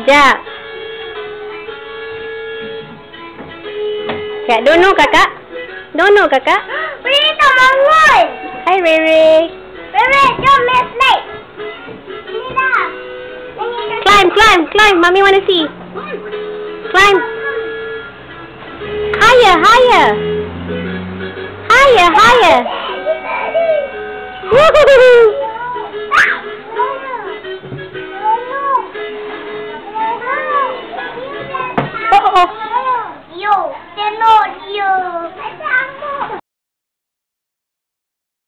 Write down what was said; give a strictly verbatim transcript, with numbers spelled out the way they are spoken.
Sekejap. Kak Dono kakak. Dono kakak. Riri tak bangun. Hai Riri. Riri, jom main snake. Ini dah. Climb, climb, climb. Mommy wanna see. Climb. Higher, higher. Higher, higher. Woohoo!